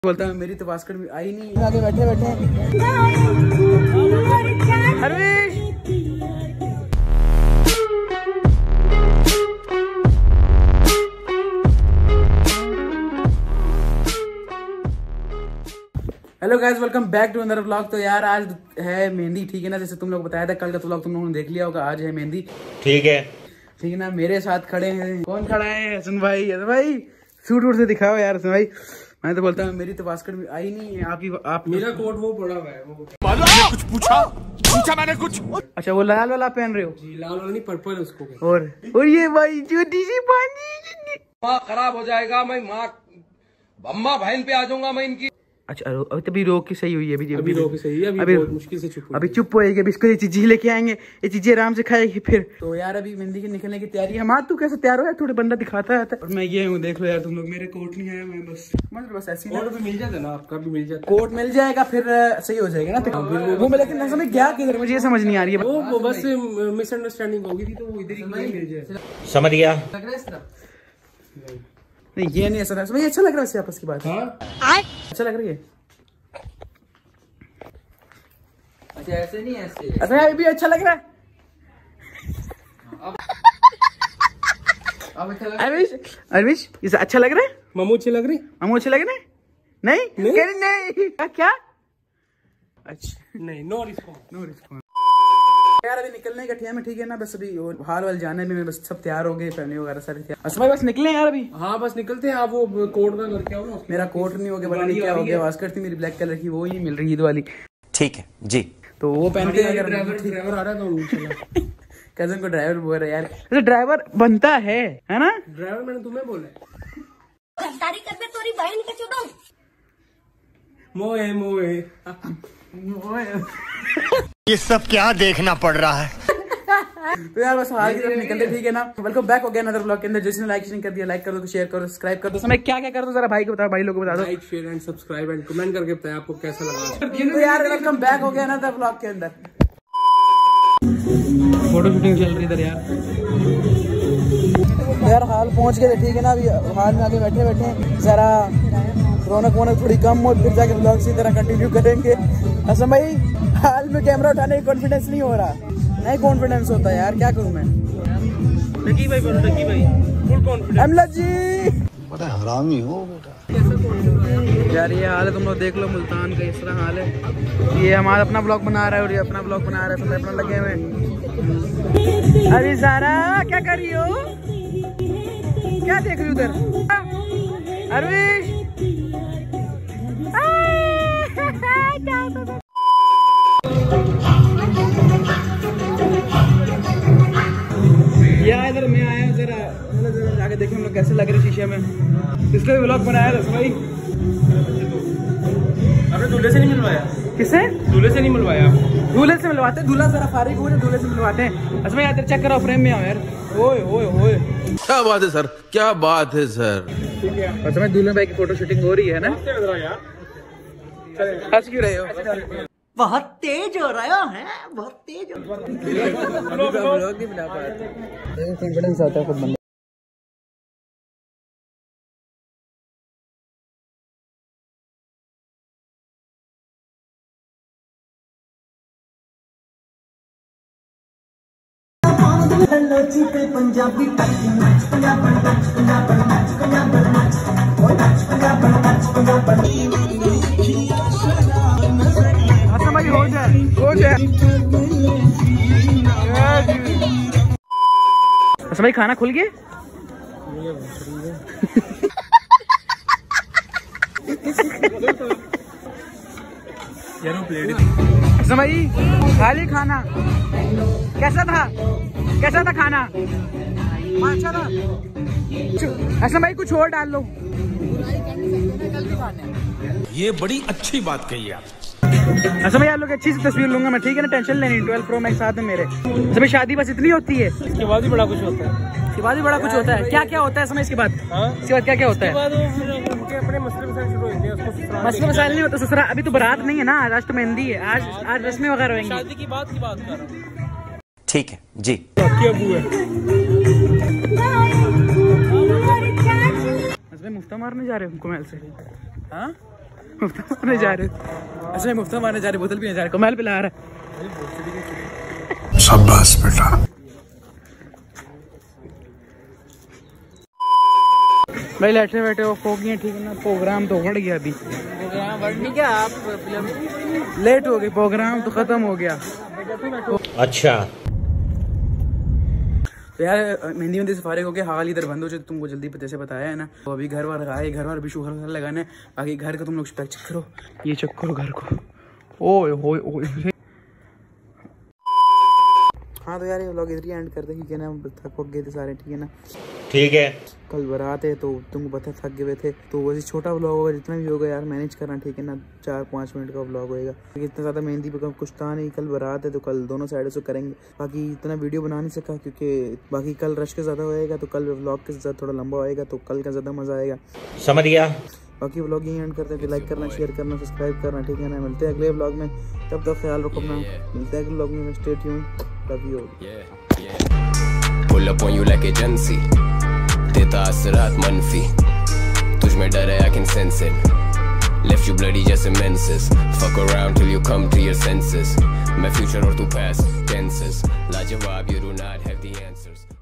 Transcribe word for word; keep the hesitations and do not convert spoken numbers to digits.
बोलता है मेरी तो बास्केट में आई नहीं। आगे बैठे बैठे Harvesh hello guys, welcome back to another vlog. तो यार आज है मेहंदी, ठीक है ना। जैसे तुम लोग बताया था कल का व्लॉग तुम लोगों ने देख लिया होगा। आज है मेहंदी, ठीक है ठीक है ना। मेरे साथ खड़े हैं, कौन खड़ा है? हसन भाई। हसन भाई सूट वूट से दिखाओ यार। हसन भाई मैं तो बोलता हूँ मेरी तो बास्केट में आई नहीं है। आप ही आप मेरा कोट वो पड़ा हुआ है। वो कुछ पूछा पूछा मैंने कुछ। अच्छा वो लाल वाला पहन रहे हो? जी लाल वाला नहीं, पर्पल है उसको। और और ये भाई छोटी सी पानी माँ खराब हो जाएगा, मैं माँ अम्मा बहन पे आ जाऊंगा मैं इनकी। अच्छा अभी तभी रोक की सही हुई है। अभी अभी रोक की सही है। अभी, अभी बहुत मुश्किल से चुप अभी चुप होएगी। अभी इसको ये चीजें लेके आएंगे, ये चीजें आराम से खाएगी फिर। तो यार अभी मेहंदी की निकलने की तैयारी है। माँ तू कैसे तैयार हो यार? थोड़े बंदा दिखाता है। और मैं ये हूँ, देख लो यार तुम लोग। मेरे कोट नहीं है, मैं बस मतलब बस ऐसी कोट भी मिल जाता ना, आपका भी मिल जाता। कोट मिल जाएगा फिर सही हो जाएगा ना। वो मैं लेकिन समझ गया किधर, मुझे ये समझ नहीं आ रही है। वो, वो बस मिसअंडरस्टैंडिंग होगी थी, तो वो इधर ही मिल जाए। समझ गया। नहीं ये नहीं ऐसा समझ। अच्छा लग रहा है आपस की बात। हाँ अच्छा लग रही है। अच्छा ऐसे नहीं ऐसे। अच्छा यार भी अच्छा लग रहा है। अरविश अरविश इसे अच्छा लग रहा है। मामू अच्छी लग रही, मामू अच्छे लग रहे हैं? नहीं नहीं नहीं, नहीं। क्या, क्या? अच्छा नहीं, नो रिस्पॉन्स नो रिस्पॉन्स। यार अभी निकलने का टाइम है, ठीक है ना। बस अभी हाल वाल जाने में बस सब तैयार हो गए, फैमिली वगैरह सारी तैयार। अच्छा भाई बस निकले यार अभी। हाँ बस निकलते हैं। आप वो कोट का करके आओ ना। मेरा कोट नहीं हो गया, पता नहीं क्या हो गया। वास्कर थी मेरी ब्लैक कलर की, वो ही मिल रही ईद वाली। ठीक है जी। तो वो पहन के अगर ड्राइवर ड्राइवर आ रहा है तो कजन को ड्राइवर बोल रहा है यार। तो ड्राइवर बनता है है ना? ड्राइवर मैंने तुम्हें बोला गद्दारी करते तोरी बहन के चुदो। मोए मोए ये सब क्या देखना पड़ रहा है। तो यार बस हाल की तरफ निकलते, ठीक है ना। वेलकम बैक हो गया अनदर ब्लॉग के अंदर। जिसने लाइक शेयर कर दिया, लाइक कर दो, शेयर करो, सब्सक्राइब कर दो। समय क्या क्या कर दो जरा भाई को बताओ, भाई लोग को बता दो। Like share and subscribe and comment करके बताएं आपको कैसा लगा। तो यार वेलकम बैक हो गया अनदर ब्लॉग के अंदर। फोटो शूटिंग चल रही इधर यार। यार हाल पहुंच गए, ठीक है ना। अभी हाल में आगे बैठे बैठे जरा रौनक वौनक थोड़ी कम हो, फिर जाके ब्लॉग इसी तरह कंटिन्यू करेंगे। असम भाई हाल में कैमरा उठाने की कॉन्फिडेंस नहीं हो रहा। नहीं कॉन्फिडेंस होता यार, क्या करूं मैं। टकी भाई बोलो, टकी भाई फुल कॉन्फिडेंस। अमला जी बड़ा हरामी हो बेटा। यार ये हाल है, तुम लोग देख लो मुल्तान का इस तरह हाल है। ये हमारा अपना ब्लॉग बना रहा है और ये अपना ब्लॉग बना रहा है, सब अपना लगे हुए। अरे सारा क्या कर रही हो? क्या देख रही हो उधर? अरविश यार इधर मैं आया जरा जरा जाके देखें हम लोग कैसे लग रहे शीशे में। इसलिए व्लॉग बनाया था भाई। आपने दूल्हे से नहीं मिलवाया? किसे? दूल्हे से नहीं मिलवाया? दूल्हे से मिलवाते, दूल्हा जरा फारिग हो, दूल्हे से मिलवाते हैं। अच्छा यार चेक करो, फ्रेम में आओ यार। ओए ओए ओए क्या बात है सर, क्या बात है सर। ठीक है। अच्छा मैं दूल्हे भाई की फोटो शूटिंग हो रही है ना। लग रहा यार, हंस क्यों रहे हो? बहुत तेज हो रहा है, बहुत तेज हो ब्लॉग नहीं बना पाया। कॉन्फिडेंस आता है खुद बंदा। पंजाबी अच्छा भाई हो जाए हो जाए। अच्छा भाई खाना खुल गया? अच्छा भाई खाली खाना कैसा था? कैसा था खाना? अच्छा था। अच्छा भाई कुछ और डाल लो। ये बड़ी अच्छी बात कही आप। अच्छा भाई आप लोग अच्छी सी तस्वीर लूंगा मैं, ठीक है ना। टेंशन लेनी। ट्वेल्व प्रो मैक्स साथ है मेरे। अच्छा भाई शादी बस इतनी होती है? इसके बाद भी बड़ा कुछ होता है। इसके बाद भी बड़ा कुछ होता है? क्या क्या होता है समय इसके बाद? इसके बाद क्या क्या होता है? उनके अपने मसले मसाइल शुरू होते हैं, उसको ससुराल मसले मसाइल नहीं होता ससुराल। अभी तो बारात नहीं है ना, आज तो मेहंदी है। आज आज रस्में वगैरह होंगी। शादी की बात की बात कर रहा हूं। ठीक है जी। आपकी अबू है। मुफ्ता मारने जा रहे हो हमको महल से? हाँ मुफ्ता मारने जा रहे अच्छा मुफ्ता मारने जा रहे बोतल भी जा रहे कमाल पे ला रहा है। शाबाश बेटा। भाई बैठे बैठे वो खो गए ठीक है ना। प्रोग्राम तो बढ़ गया अभी। प्रोग्राम बढ़ नहीं गया आप फिल्म लेट हो गई प्रोग्राम तो खत्म हो गया। अच्छा तो यार मेहंदी मेहंदी से फारिग हो गया हाल इधर बंद हो जाए तुमको जल्दी जैसे बताया है ना। तो अभी घर वार आए घर वार भी शुगर लगाने बाकी घर का तुम लोग चेक करो ये चेक करो घर को ओए होए ओए। हाँ तो यार ये व्लॉग इधर ही एंड करते ठीक है ना। थक पक गए थे सारे ठीक है ना। ठीक है कल बारात है तो तुमको पता थक गए थे तो वैसे छोटा व्लॉग होगा जितना भी होगा यार मैनेज करना ठीक है ना। चार पाँच मिनट का व्लॉग होएगा इतना ज़्यादा मेहंदी पे कुछ था नहीं। कल बारात है तो कल दोनों साइडों से करेंगे। बाकी इतना वीडियो बना नहीं सका क्योंकि बाकी कल रश के ज़्यादा होएगा तो कल व्लॉग के साथ थोड़ा लंबा होएगा तो कल का ज़्यादा मज़ा आएगा। समझ गया। बाकी व्लॉग यही एंड करते हैं। लाइक करना शेयर करना सब्सक्राइब करना ठीक है ना। मिलते हैं अगले व्लॉग में तब तक ख्याल रखो अपना। मिलते हैं अगले व्लॉग में। Stay tuned love you. Pull up on you like agency देता असरात मनफी तुझ में डर है I can sense it left you bloody just immenses fuck around till you come to your senses मैं future और तू past tenses लाजवाब you do not have the answers